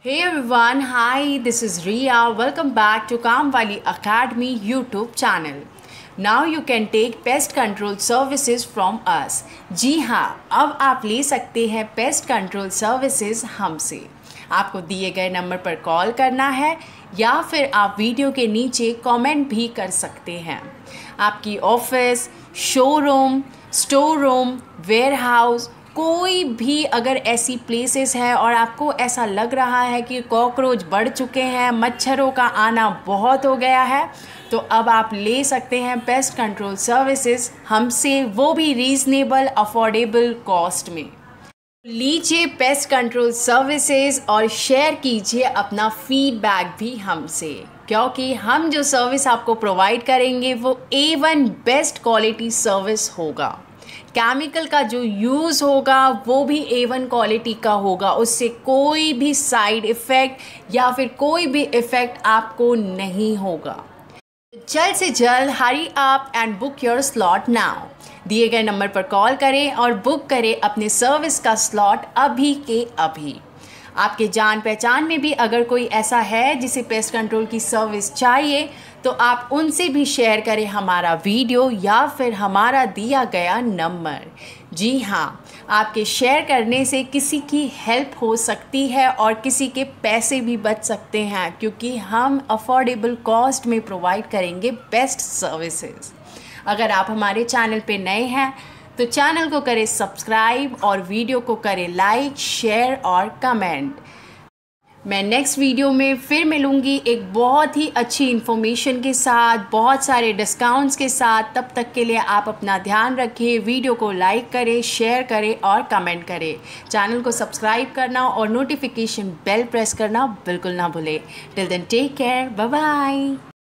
Hey everyone, hi, this is Riya. Welcome back to Kamwali Academy YouTube channel. Now you can take pest control services from us. जी हाँ, अब आप ले सकते हैं paste control services हमसे। आपको दिए गए नंबर पर कॉल करना है या फिर आप वीडियो के नीचे कमेंट भी कर सकते हैं। आपकी office, showroom, store room, warehouse, कोई भी अगर ऐसी प्लेसेस है और आपको ऐसा लग रहा है कि कॉकरोच बढ़ चुके हैं, मच्छरों का आना बहुत हो गया है, तो अब आप ले सकते हैं पेस्ट कंट्रोल सर्विसेज हमसे, वो भी रीज़नेबल अफोर्डेबल कॉस्ट में। लीजिए पेस्ट कंट्रोल सर्विसेज और शेयर कीजिए अपना फीडबैक भी हमसे, क्योंकि हम जो सर्विस आपको प्रोवाइड करेंगे वो A1 बेस्ट क्वालिटी सर्विस होगा। केमिकल का जो यूज़ होगा वो भी A1 क्वालिटी का होगा, उससे कोई भी साइड इफ़ेक्ट या फिर कोई भी इफ़ेक्ट आपको नहीं होगा। जल्द से जल्द hurry up and book your slot now. दिए गए नंबर पर कॉल करें और बुक करें अपने सर्विस का स्लॉट अभी के अभी। आपके जान पहचान में भी अगर कोई ऐसा है जिसे पेस्ट कंट्रोल की सर्विस चाहिए तो आप उनसे भी शेयर करें हमारा वीडियो या फिर हमारा दिया गया नंबर। जी हाँ, आपके शेयर करने से किसी की हेल्प हो सकती है और किसी के पैसे भी बच सकते हैं, क्योंकि हम अफोर्डेबल कॉस्ट में प्रोवाइड करेंगे बेस्ट सर्विसेज। अगर आप हमारे चैनल पे नए हैं तो चैनल को करें सब्सक्राइब और वीडियो को करें लाइक, शेयर और कमेंट। मैं नेक्स्ट वीडियो में फिर मिलूँगी एक बहुत ही अच्छी इन्फॉर्मेशन के साथ, बहुत सारे डिस्काउंट्स के साथ। तब तक के लिए आप अपना ध्यान रखिए, वीडियो को लाइक करें, शेयर करें और कमेंट करें। चैनल को सब्सक्राइब करना और नोटिफिकेशन बेल प्रेस करना बिल्कुल ना भूलें। Till then take care, bye bye.